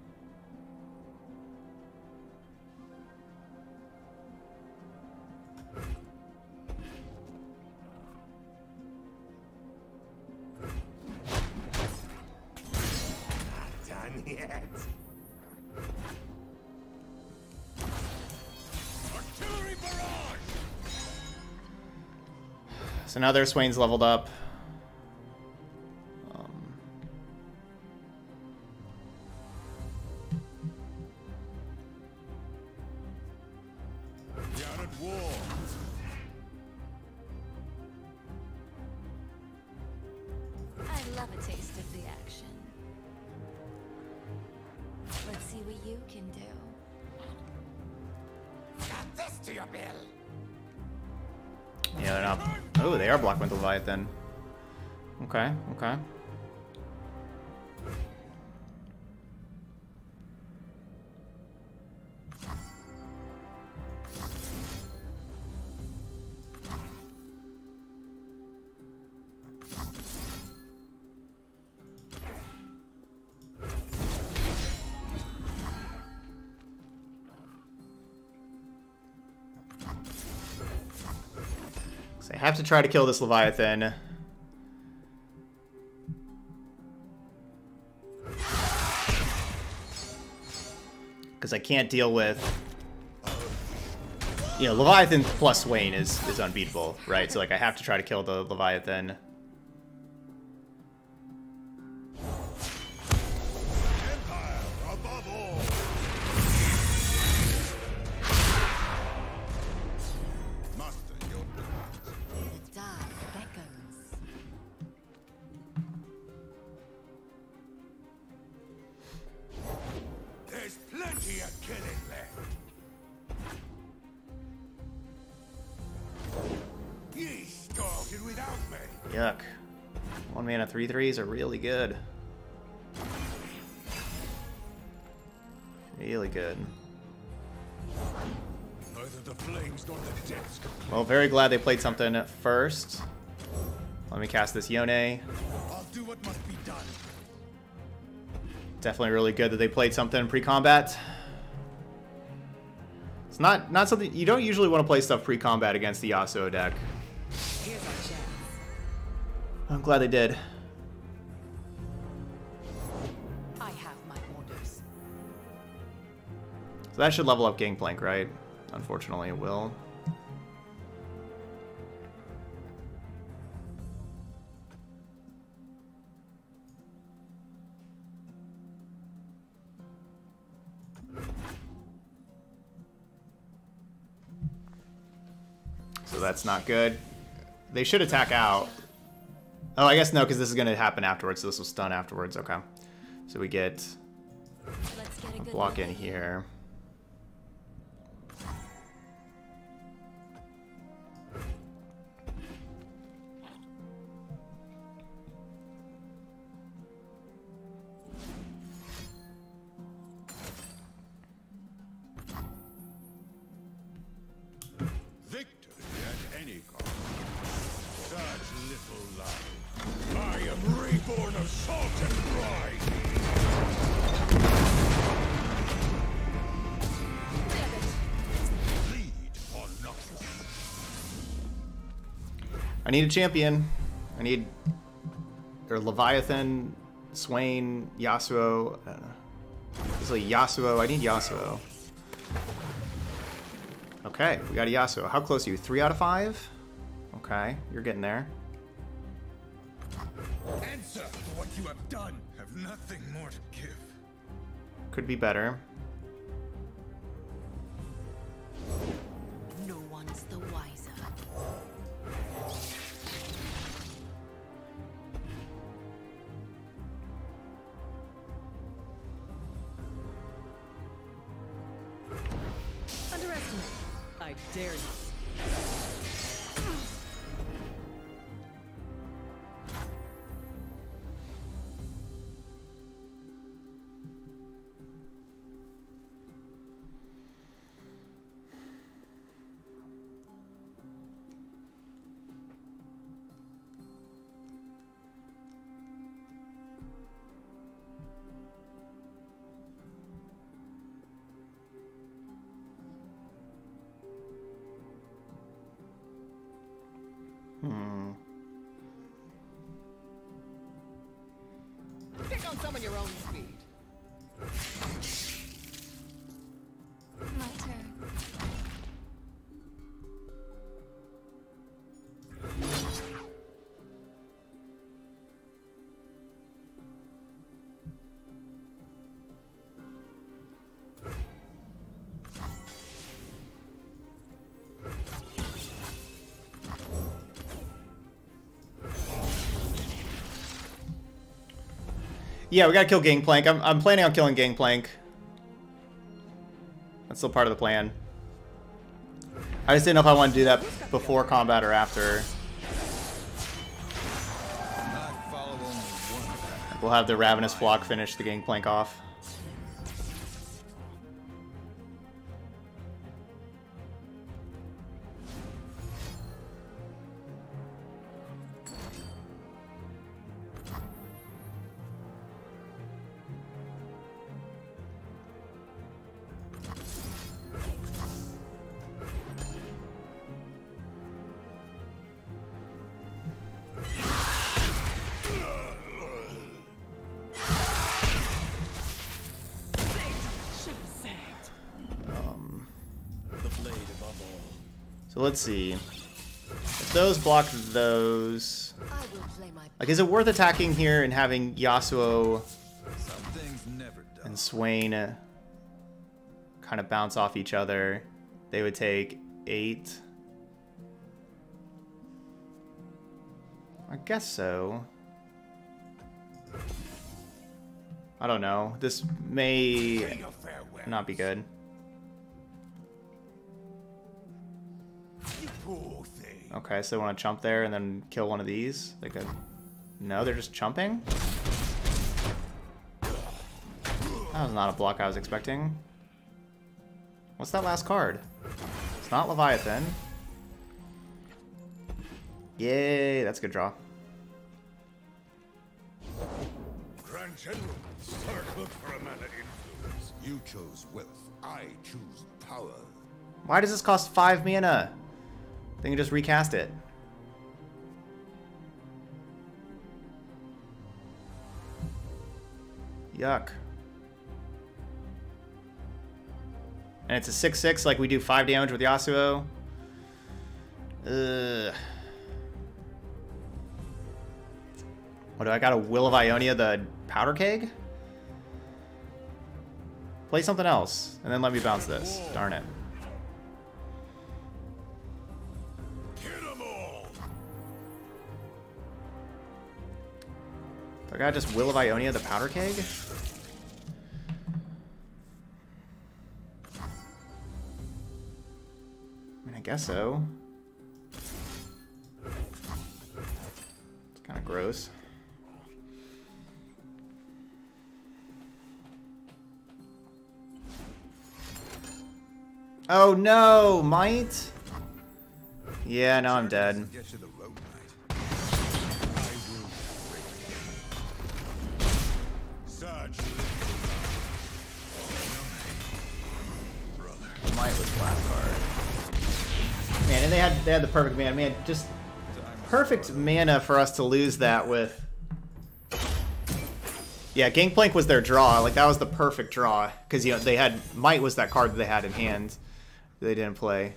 Done yet? Artillery barrage! So now their Swain's leveled up. We are at war. I love a taste of the action. Let's see what you can do. Got this to your bill! Yeah, they're not. Oh, they are blocking with Leviathan. Okay, okay. So I have to try to kill this Leviathan. Because I can't deal with... You know, Leviathan plus Swain is unbeatable, right? So, like, I have to try to kill the Leviathan. Empire above all. Master your demands. The dark beckons. There's plenty of killing left! Ye started without me! Yuck. 1 mana 3/3s are really good. Really good. Neither the flames nor the depths can Well, very glad they played something first. Let me cast this Yone. I'll do what must be done. Definitely really good that they played something pre-combat. It's not something you don't usually want to play stuff pre-combat against the Yasuo deck. Here's our chance. I'm glad they did. I have my orders. So that should level up Gangplank, right? Unfortunately, it will. So that's not good. They should attack out. Oh, I guess no, because this is going to happen afterwards, so this will stun afterwards. Okay. So we get Let's get a a good block look in at you. here. Victory at any cost. Such little life. I am reborn of salt and brine! Lead on Noxus. I need a champion. I need... Or Leviathan, Swain, Yasuo. It's like Yasuo. I need Yasuo. Okay, we got a Yasuo. How close are you? 3 out of 5? Okay, you're getting there. Answer for what you have done. Have nothing more to give. Could be better. No one's the wiser. Underestimate. I dare you. on someone your own speed. My turn. Yeah, we gotta kill Gangplank. I'm planning on killing Gangplank. That's still part of the plan. I just didn't know if I want to do that before combat or after. I follow only one path. We'll have the Ravenous Flock finish the Gangplank off. So let's see. If those block those... I will play my Like, is it worth attacking here and having Yasuo Some things never done. and Swain kind of bounce off each other? They would take 8. I guess so. I don't know. This may not be good. Okay, so they want to chump there and then kill one of these? They could... No, they're just chumping? That was not a block I was expecting. What's that last card? It's not Leviathan. Yay, that's a good draw. Grand General, start look for a mana influence. You chose wealth. I choose power. Why does this cost 5 mana? They can just recast it. Yuck. And it's a 6/6, like we do 5 damage with Yasuo. Ugh. What do I got? A Will of Ionia, the powder keg? Play something else, and then let me bounce this. Darn it. I got just Will of Ionia, the powder keg? I mean, I guess so. It's kind of gross. Oh no, Might? Yeah, now I'm dead. Get you the road, knight. Such Might was last card. Man, and they had the perfect mana. Man, just perfect mana for us to lose that with. Yeah, Gangplank was their draw. Like, that was the perfect draw. Because, you know, they had... Might was that card that they had in hand that they didn't play.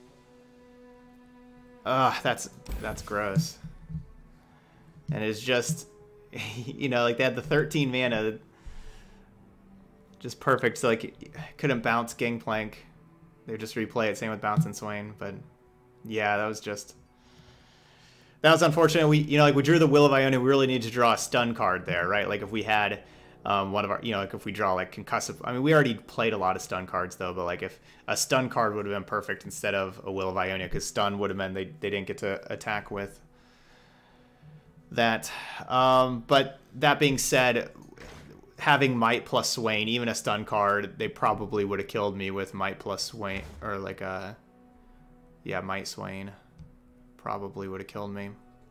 Ugh, that's gross. And it's just... You know, like, they had the 13 mana. Just perfect. So, like, couldn't bounce Gangplank. They would just replay it. Same with Bounce and Swain. But, yeah, that was just... That was unfortunate. We, you know, like we drew the Will of Ionia. We really need to draw a stun card there, right? Like if we had one of our, you know, like if we draw like concussive. I mean, we already played a lot of stun cards though, but like if a stun card would have been perfect instead of a Will of Ionia, because stun would have meant they didn't get to attack with that. But that being said, having Might plus Swain, even a stun card, they probably would have killed me with Might plus Swain, or like a, yeah, Might Swain. Probably would have killed me.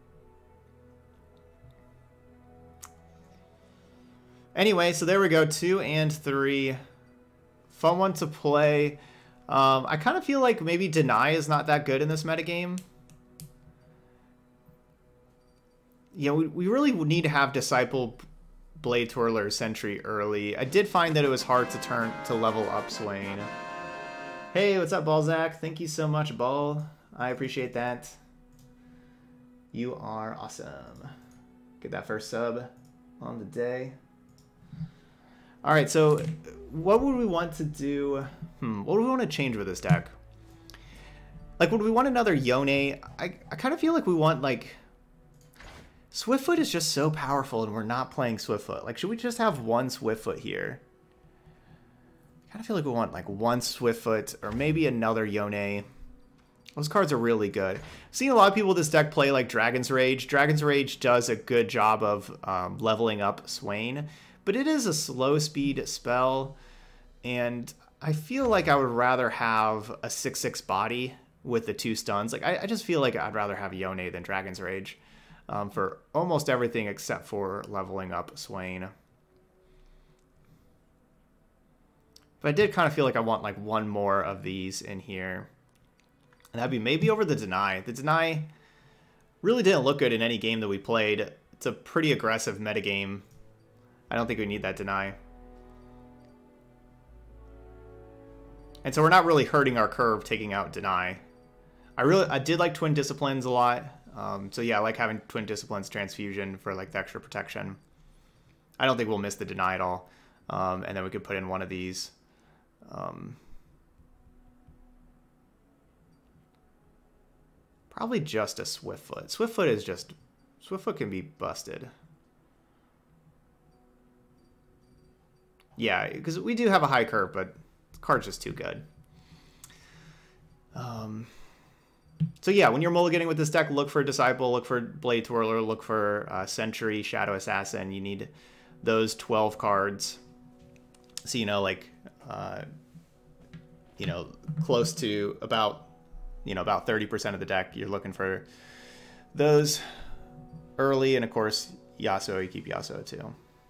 Anyway, so there we go. 2 and 3. Fun one to play. I kind of feel like maybe Deny is not that good in this metagame. Yeah, we really need to have Disciple Blade Twirler Sentry early. I did find that it was hard to turn to level up Swain. Hey, what's up, Balzac? Thank you so much, Ball. I appreciate that. You are awesome. Get that first sub on the day. All right, so what would we want to do? What would we want to change with this deck? Like, would we want another Yone? I kind of feel like we want, like... Swiftfoot is just so powerful, and we're not playing Swiftfoot. Like, should we just have one Swiftfoot here? I kind of feel like we want, like, one Swiftfoot, or maybe another Yone. Those cards are really good. I've seen a lot of people with this deck play, like, Dragon's Rage. Dragon's Rage does a good job of leveling up Swain, but it is a slow speed spell, and I feel like I would rather have a 6/6 body with the 2 stuns. Like, I just feel like I'd rather have Yone than Dragon's Rage. For almost everything except for leveling up Swain. But I did kind of feel like I want like one more of these in here. And that'd be maybe over the Deny. The Deny really didn't look good in any game that we played. It's a pretty aggressive metagame. I don't think we need that Deny. And so we're not really hurting our curve taking out Deny. I did like Twin Disciplines a lot. So yeah, I like having Twin Disciplines Transfusion for like the extra protection. I don't think we'll miss the Deny at all. And then we could put in one of these. Probably just a Swiftfoot. Swiftfoot can be busted. Yeah, because we do have a high curve, but the card's just too good. So yeah, when you're mulliganing with this deck, look for Disciple, look for Blade Twirler, look for Sentry, Shadow Assassin. You need those 12 cards. So, like, close to about 30% of the deck. You're looking for those early, and of course, Yasuo, you keep Yasuo too.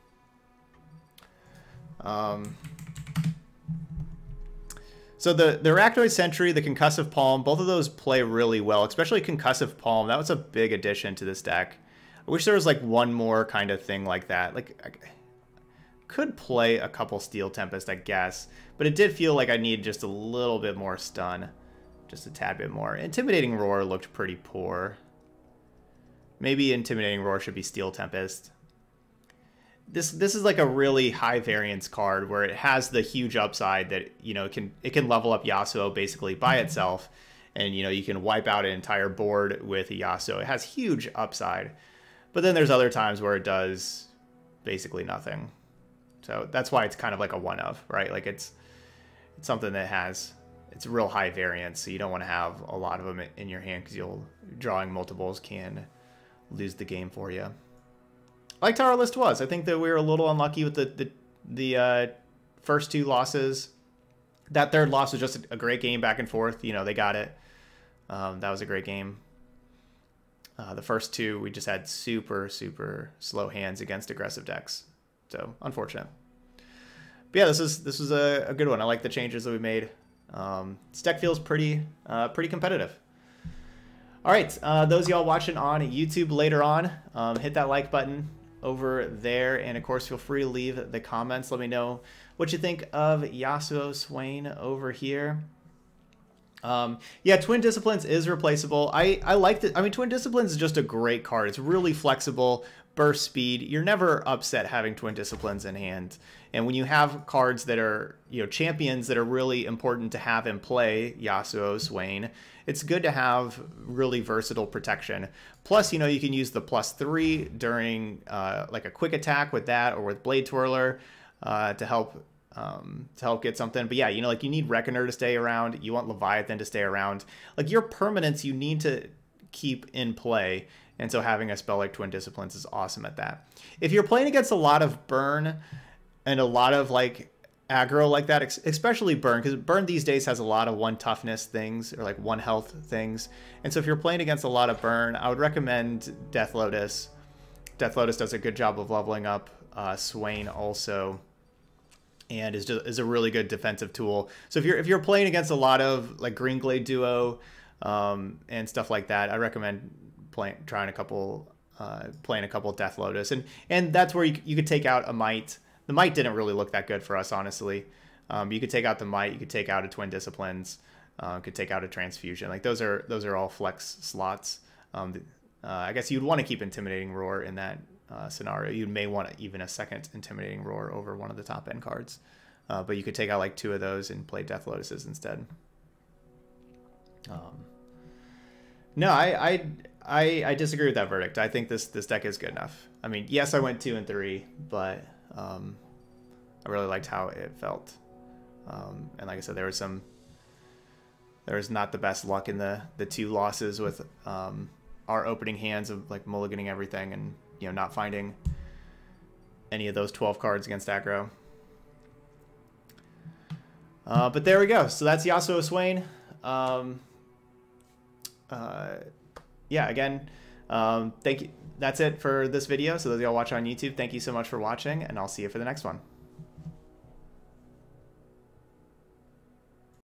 So the Arachnoid Sentry, the Concussive Palm, both of those play really well, especially Concussive Palm. That was a big addition to this deck. I wish there was like one more kind of thing like that. Like, I could play a couple Steel Tempest, I guess, but it did feel like I needed just a little bit more stun, just a tad bit more. Intimidating Roar looked pretty poor. Maybe Intimidating Roar should be Steel Tempest. This is like a really high variance card where it has the huge upside that, it can level up Yasuo basically by itself, and you can wipe out an entire board with a Yasuo. It has huge upside. But then there's other times where it does basically nothing. So that's why it's kind of like a one of, right? Like it's something that it's real high variance, so you don't want to have a lot of them in your hand because drawing multiples can lose the game for you. I liked how our list was. I think that we were a little unlucky with the first 2 losses. That third loss was just a great game back and forth. They got it. That was a great game. The first 2, we just had super, super slow hands against aggressive decks. So, unfortunate. But yeah, this was a good one. I like the changes that we made. This deck feels pretty competitive. All right, those of y'all watching on YouTube later on, hit that like button over there, and of course feel free to leave the comments. Let me know what you think of Yasuo-Swain over here. Yeah, Twin Disciplines is replaceable. I like it. I mean, Twin Disciplines is just a great card. It's really flexible, burst speed. You're never upset having Twin Disciplines in hand. And when you have cards that are, champions that are really important to have in play, Yasuo-Swain, it's good to have really versatile protection. Plus, you can use the +3 during like a quick attack with that, or with Blade Twirler to help get something. But yeah, like you need Reckoner to stay around. You want Leviathan to stay around. Like your permanents, you need to keep in play. And so having a spell like Twin Disciplines is awesome at that. If you're playing against a lot of burn and a lot of like aggro like that, especially burn, because burn these days has a lot of 1 toughness things or like 1 health things. And so if you're playing against a lot of burn, I would recommend Death Lotus. Death Lotus does a good job of leveling up Swain also, and is a really good defensive tool. So if you're playing against a lot of like Green Glade Duo and stuff like that, I recommend trying a couple playing a couple of Death Lotus, and that's where you could take out a Might. The Might didn't really look that good for us, honestly. You could take out the Might, you could take out a Twin Disciplines, could take out a Transfusion. Like those are all flex slots. I guess you'd want to keep Intimidating Roar in that scenario. You may want even a second Intimidating Roar over one of the top end cards, but you could take out like 2 of those and play Death Lotuses instead. No, I disagree with that verdict. I think this deck is good enough. I mean, yes, I went 2 and 3, but I really liked how it felt. And like I said, there was not the best luck in the 2 losses with our opening hands of like mulliganing everything and not finding any of those 12 cards against aggro. But there we go. So that's Yasuo-Swain. Yeah, again, thank you. That's it for this video. So those of y'all watching on YouTube, thank you so much for watching, and I'll see you for the next one.